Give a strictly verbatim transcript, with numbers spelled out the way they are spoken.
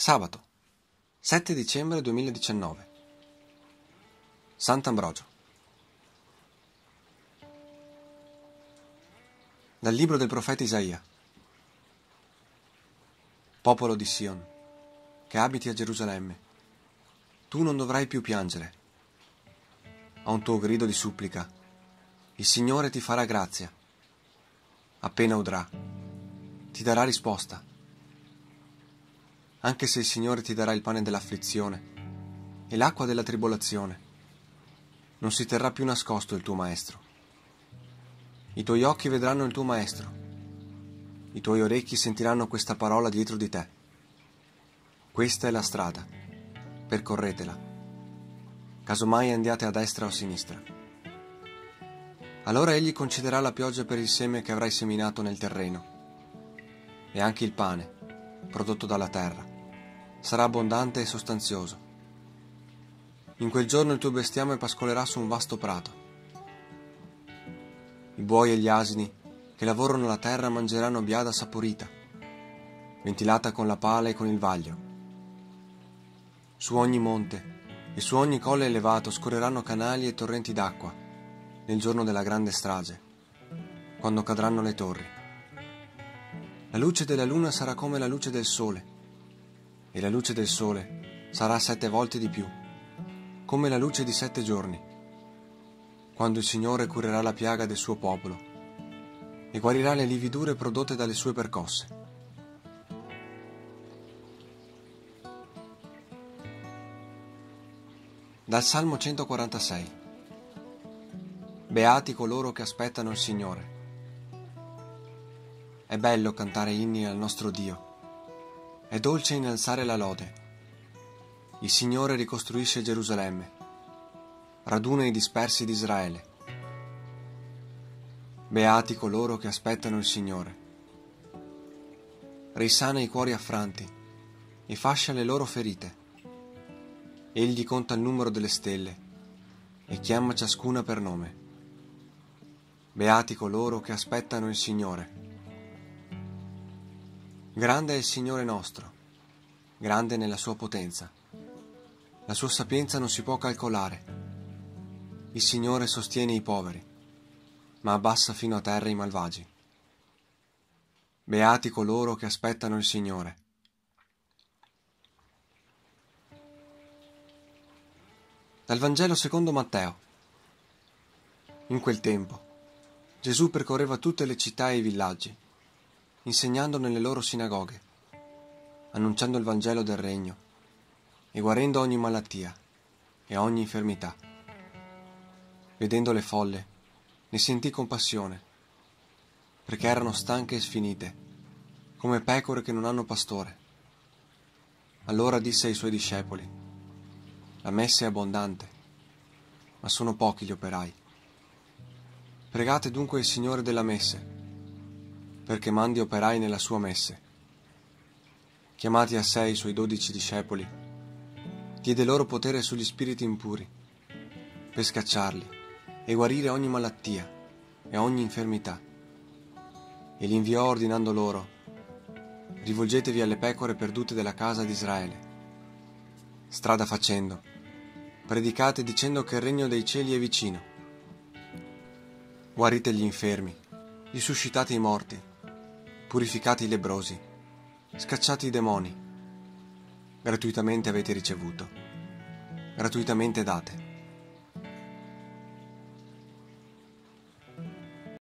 Sabato, sette dicembre duemiladiciannove. Sant'Ambrogio. Dal libro del profeta Isaia. Popolo di Sion, che abiti a Gerusalemme, tu non dovrai più piangere. A un tuo grido di supplica, il Signore ti farà grazia. Appena udrà, ti darà risposta. Anche se il Signore ti darà il pane dell'afflizione e l'acqua della tribolazione, non si terrà più nascosto il tuo Maestro. I tuoi occhi vedranno il tuo Maestro, i tuoi orecchi sentiranno questa parola dietro di te. Questa è la strada, percorretela, casomai andiate a destra o a sinistra. Allora egli concederà la pioggia per il seme che avrai seminato nel terreno, e anche il pane, prodotto dalla terra, sarà abbondante e sostanzioso. In quel giorno il tuo bestiame pascolerà su un vasto prato. I buoi e gli asini che lavorano la terra mangeranno biada saporita, ventilata con la pala e con il vaglio. Su ogni monte e su ogni colle elevato scorreranno canali e torrenti d'acqua nel giorno della grande strage, quando cadranno le torri. La luce della luna sarà come la luce del sole, e la luce del sole sarà sette volte di più, come la luce di sette giorni, quando il Signore curerà la piaga del suo popolo e guarirà le lividure prodotte dalle sue percosse. Dal Salmo centoquarantasei. Beati coloro che aspettano il Signore. È bello cantare inni al nostro Dio. È dolce innalzare la lode. Il Signore ricostruisce Gerusalemme, raduna i dispersi di Israele. Beati coloro che aspettano il Signore. Risana i cuori affranti e fascia le loro ferite. Egli conta il numero delle stelle e chiama ciascuna per nome. Beati coloro che aspettano il Signore. Grande è il Signore nostro, grande nella sua potenza. La sua sapienza non si può calcolare. Il Signore sostiene i poveri, ma abbassa fino a terra i malvagi. Beati coloro che aspettano il Signore. Dal Vangelo secondo Matteo. In quel tempo, Gesù percorreva tutte le città e i villaggi, insegnando nelle loro sinagoghe, annunciando il Vangelo del Regno e guarendo ogni malattia e ogni infermità. Vedendo le folle, ne sentì compassione, perché erano stanche e sfinite, come pecore che non hanno pastore. Allora disse ai suoi discepoli: la messe è abbondante, ma sono pochi gli operai. Pregate dunque il Signore della messe, perché mandi operai nella sua messe. Chiamati a sé i suoi dodici discepoli, diede loro potere sugli spiriti impuri, per scacciarli e guarire ogni malattia e ogni infermità. E li inviò ordinando loro: rivolgetevi alle pecore perdute della casa di Israele. Strada facendo, predicate dicendo che il regno dei cieli è vicino. Guarite gli infermi, risuscitate i morti, purificate i lebbrosi, scacciate i demoni. Gratuitamente avete ricevuto, gratuitamente date.